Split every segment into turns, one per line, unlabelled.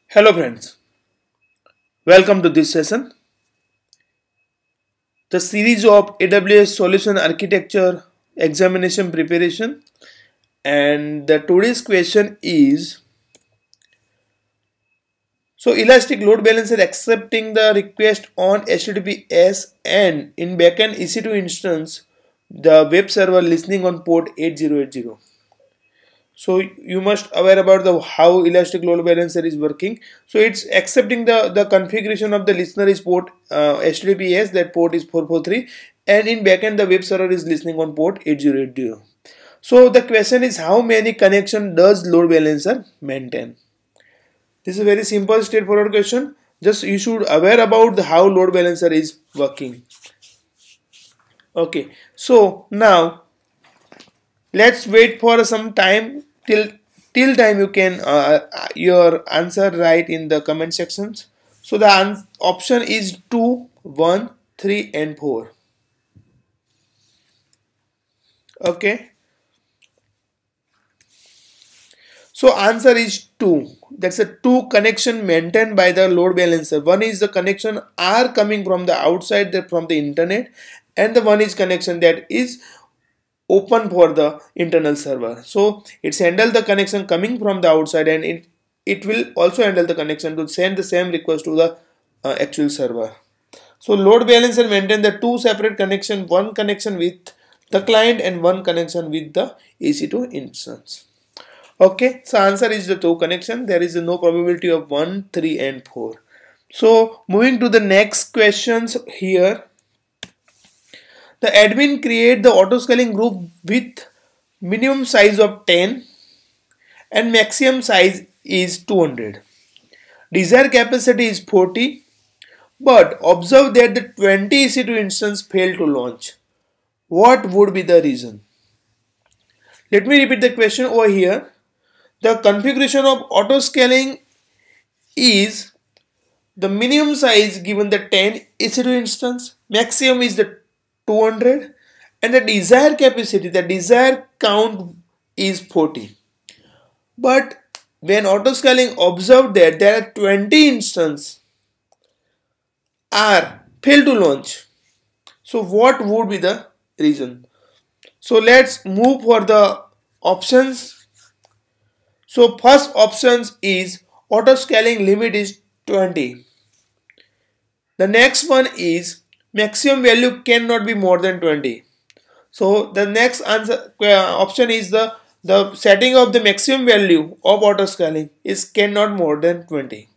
Hello friends, welcome to this session. The series of AWS Solution Architecture Examination Preparation, and the today's question is, so Elastic Load Balancer accepting the request on HTTPS and in backend EC2 instance the web server listening on port 8080. So you must aware about the how Elastic Load Balancer is working. So it's accepting the configuration of the listener is port HTTPS, that port is 443, and in backend the web server is listening on port 8080. So the question is, how many connection does load balancer maintain? This is a very simple straightforward question. Just you should aware about the how load balancer is working. Okay, so now let's wait for some time till time you can your answer write in the comment sections. So the option is 2, 1, 3 and 4. Okay, so answer is 2. That's a 2 connection maintained by the load balancer. One is the connection are coming from the outside, from the internet, and the one is connection that is open for the internal server. So it's handle the connection coming from the outside, and it will also handle the connection to send the same request to the actual server. So load balancer maintain the 2 separate connection, one connection with the client and one connection with the EC2 instance. Okay, so answer is the 2 connection. There is no probability of 1, 3 and 4. So moving to the next questions here. The admin create the auto scaling group with minimum size of 10 and maximum size is 200. Desired capacity is 40, but observe that the 20 EC2 instance failed to launch. What would be the reason? Let me repeat the question over here. The configuration of auto scaling is the minimum size given the 10 EC2 instance, maximum is the 200, and the desired capacity, the desired count is 40. But when auto scaling observed that there are 20 instances are failed to launch, so what would be the reason? So let's move for the options. So first options is auto scaling limit is 20. The next one is maximum value cannot be more than 20. So the next answer option is the setting of the maximum value of auto scaling is cannot more than 20.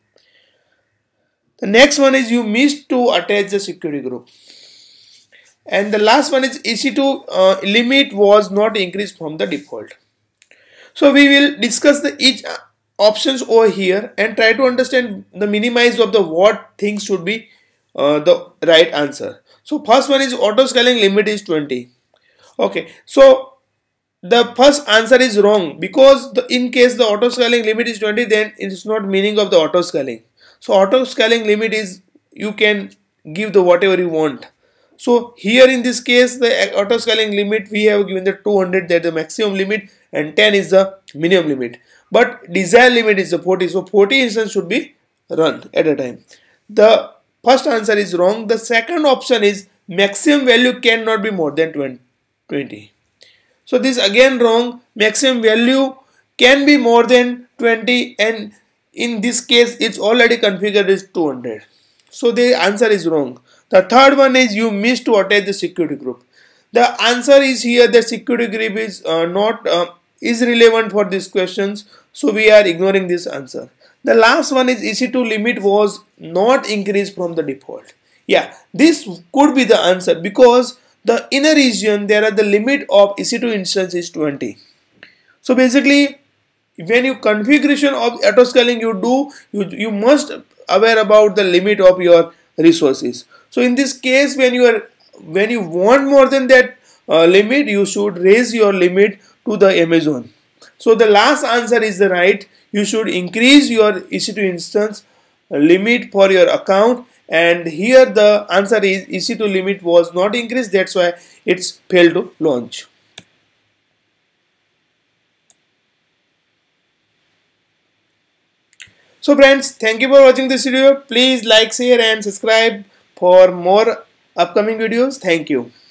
The next one is you missed to attach the security group. And the last one is EC2 limit was not increased from the default. So we will discuss the each options over here and try to understand the minimize of the what things should be the right answer. So first one is auto scaling limit is 20. Okay, so the first answer is wrong because in case the auto scaling limit is 20, then it is not meaning of the auto scaling. So auto scaling limit is you can give the whatever you want. So here in this case the auto scaling limit we have given the 200, that the maximum limit, and 10 is the minimum limit, but desired limit is the 40. So 40 instances should be run at a time. The first answer is wrong. The second option is maximum value cannot be more than 20. So this again wrong. Maximum value can be more than 20, and in this case it's already configured as 200. So the answer is wrong. The third one is you missed to attach the security group. The answer is here the security group is not is relevant for these questions, so we are ignoring this answer. The last one is EC2 limit was not increased from the default. Yeah, this could be the answer because the inner region there are the limit of EC2 instance is 20. So basically when you configuration of auto scaling you do, you must aware about the limit of your resources. So in this case when you want more than that limit, you should raise your limit to the Amazon. So the last answer is the right. You should increase your EC2 instance limit for your account, and here the answer is EC2 limit was not increased, that's why it's failed to launch. So friends, thank you for watching this video. Please like, share and subscribe for more upcoming videos. Thank you.